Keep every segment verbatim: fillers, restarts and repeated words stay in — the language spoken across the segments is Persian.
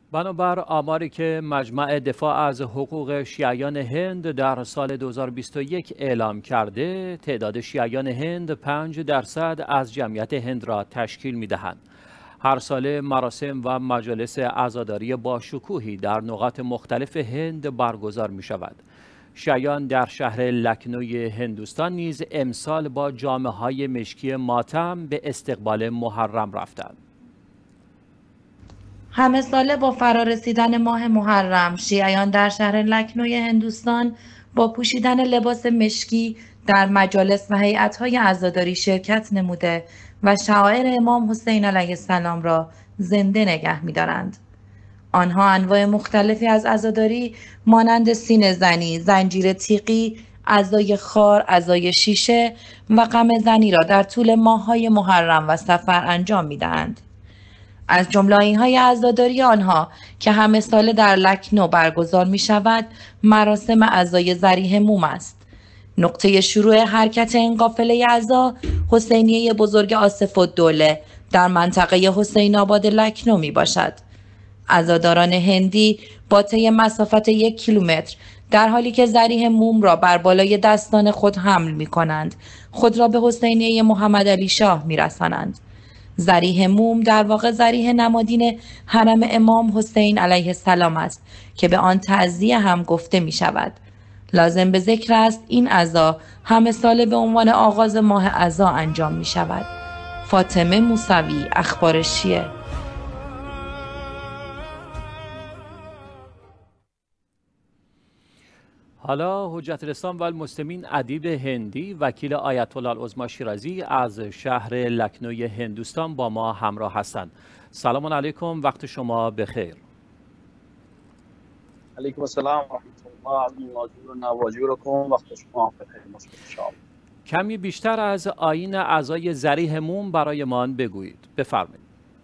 بنابر آماری که مجمع دفاع از حقوق شیعیان هند در سال دو هزار و بیست و یک اعلام کرده، تعداد شیعیان هند پنج درصد از جمعیت هند را تشکیل می‌دهند. هر ساله مراسم و مجالس عزاداری با شکوهی در نقاط مختلف هند برگزار می‌شود. شیعیان در شهر لکنوی هندوستان نیز امسال با جامه‌های مشکی ماتم به استقبال محرم رفتند. همه ساله با فرارسیدن ماه محرم، شیعیان در شهر لکنوی هندوستان با پوشیدن لباس مشکی در مجالس و هیئت‌های عزاداری شرکت نموده و شعائر امام حسین علیه السلام را زنده نگه می‌دارند. آنها انواع مختلفی از عزاداری مانند سینه زنی، زنجیر تیغی، عزای خار، عزای شیشه و قمع زنی را در طول ماه‌های محرم و صفر انجام می‌دهند. از جمله آیین‌های عزاداری آنها که همه ساله در لکنو برگزار می شود، مراسم عزای ذریح موم است. نقطه شروع حرکت این قافله عزا حسینیه بزرگ آصف الدوله در منطقه حسین آباد لکنو می باشد. عزاداران هندی با طی مسافت یک کیلومتر در حالی که ذریح موم را بر بالای دستان خود حمل می کنند، خود را به حسینیه محمد علی شاه می رسانند. ذریح موم در واقع ذریح نمادین حرم امام حسین علیه السلام است که به آن تعزیه هم گفته می شود. لازم به ذکر است این عزا همه ساله به عنوان آغاز ماه عزا انجام می شود. فاطمه موسوی، اخبار شیعه. حالا حجت الاسلام و المسلمین ادیب هندی وکیل آیت الله العظمی شیرازی از شهر لکنوی هندوستان با ما همراه هستند. سلام علیکم، وقت شما بخیر. علیکم السلام و رحمت الله و برکاته. وقت شما بخیر. کمی بیشتر از آیین عزای ذریح موم برایمان بگویید. بفرمایید.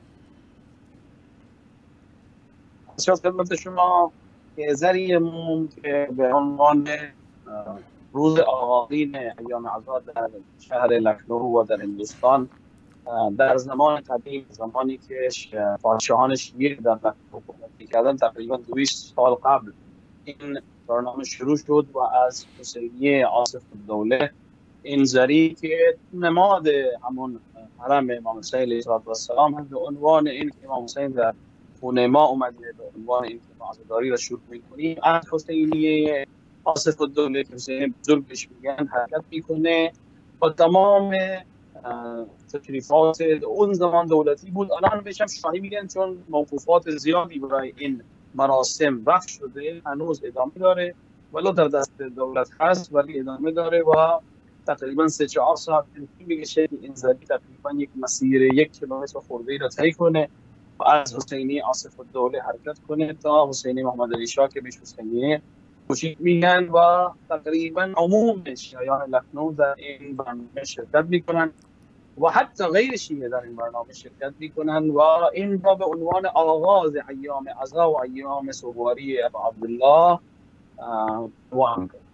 از خدمت شما که ذریح موم که به عنوان روز آغازین ایام عزا در شهر لکنو و در هندوستان در زمان قدیم، زمانی که پادشاهان شیعه در لکنو حکومت می‌کردند، تقریبا دویست سال قبل این برنامه شروع شد و از حسینیه آصف الدوله این ذریح که نماد همون حرم امام حسین علیه السلام هم به عنوان این که امام حسین در خونه ما اومده، به عنوان این که ما عزاداری را شروع می‌کنیم، از حسینیه آصف الدوله که حسین بزرگ بهش میگن حرکت میکنه و تمام تشریفات اون زمان دولتی بود. الان بهش هم شاهی میگن چون موقوفات زیادی برای این مراسم وقف شده، هنوز ادامه داره، ولو در دست دولت هست ولی ادامه داره و تقریبا سه چهار ساعت میگشه که این ذریح تقریبا یک مسیر یک کیلومتر خورده را طی کنه و از حسینی آصف الدوله حرکت کنه تا حسینی محمد علی شاه که بهش حسینی کوچیک میگن و تقریبا عموم شیعیان لکنو در این برنامه شرکت میکنن و حتی غیر شیعه در این برنامه شرکت میکنن و این را به عنوان آغاز ایام عزا و ایام سوگواری ابا عبدالله عنوان کرد.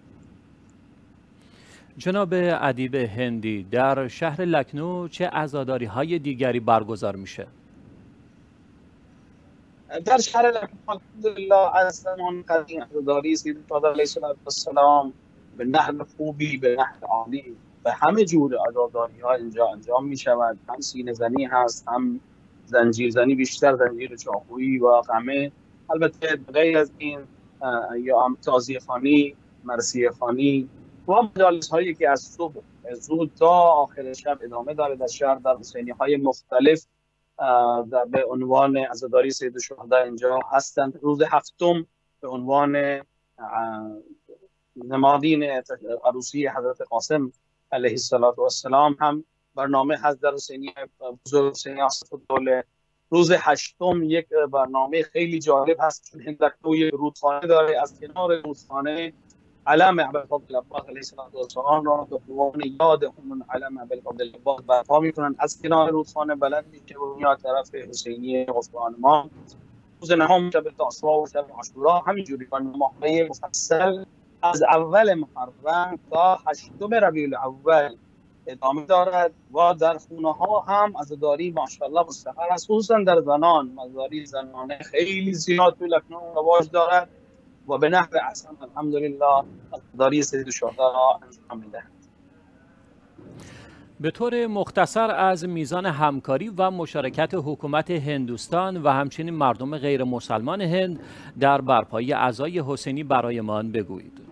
جناب ادیب هندی، در شهر لکنو چه عزاداری های دیگری برگزار میشه؟ در شهر لکنو الحمدلله از زمان قدیم عزاداری سید فاضل علیه السلام به نحو خوبی، به نحو عالی، به همه جور عزاداری ها اینجا انجام می شود. هم سینه زنی هست، هم زنجیر زنی، بیشتر زنجیر چاقویی و قمع. البته غیر از این یا هم تعزیه خوانی، مرثیه خوانی و مجالس هایی که از صبح زود تا آخر شب ادامه داره در شهر، در حسینی های مختلف در به عنوان عزاداری سید الشهدا اینجا هستند. روز هفتم به عنوان نمادین عروسی حضرت قاسم علیه السلام هم برنامه هست در حسینی بزرگ حسینی آصف الدوله. روز هشتم یک برنامه خیلی جالب هست چون هندکتو یک رودخانه داره، از کنار رودخانه علم ابوالفضل عباس علیه السلام را به عنوان یاد همون علم ابوالفضل عباس برپا میکنن، از کنار رودخانه بلند میشه و میاد طرف حسینی غفران ما. روز نهم شب تاسوعا و شب عاشورا همینجوری برنامه‌های مفصل از اول محرم تا هشتم ربیع الاول ادامه دارد و در خونه ها هم عزاداری ماشاءالله مستقر است، خصوصا در زنان. عزاداری زنانه خیلی زیاد تو لکنو رواج دارد و به نحو احسن الحمدلله عزاداری سید الشهدا را انجام می‌دهند. به طور مختصر از میزان همکاری و مشارکت حکومت هندوستان و همچنین مردم غیر مسلمان هند در برپایی عزای حسینی برایمان بگویید.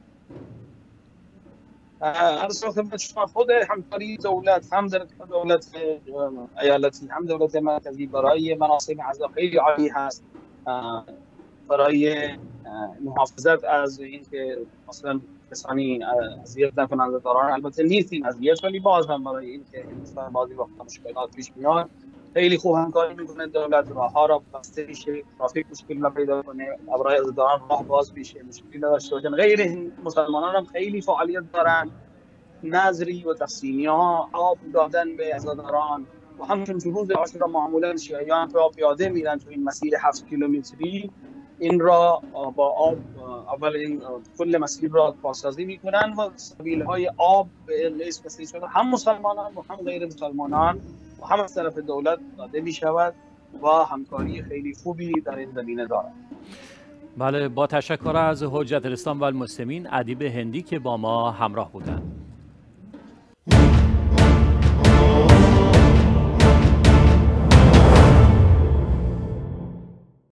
عرض خدمت شما خود همکاری دولت، هم در دولت ایالتی هم دولت مرکزی برای مراسم عزا خیلی عالی هست، برای محافظت از اینکه مثلا کسانی اذیت نکنند عزاداران، البته نیست این اذیت، ولی باز هم برای اینکه هندوستان بعضی وقتا مشکلات پیش میاد خیلی خوب همکاری میکنه دولت، راهها را بسته میشه، ترافیک مشکل پیدا کنه، برای عزاداران راه باز میشه، مشکلی نداشته باشن. غیر مسلمانان هم خیلی فعالیت دارن، نظری و تقسیمی‌ها، آب دادن به عزاداران و همچنین تو روز عاشورا معمولا شیعیان پیاده میرن تو این مسیر هفت کیلومتری، این را با آب اول این کل مسیر را پاسسازی میکنن و سبیل‌های آب به لیست مسیر شده هم مسلمانان و هم غیر مسلمانان و هم از طرف دولت داده میشود و همکاری خیلی خوبی در این زمینه دارد. بله، با تشکر از حجت الاسلام و المسلمین ادیب هندی که با ما همراه بودند.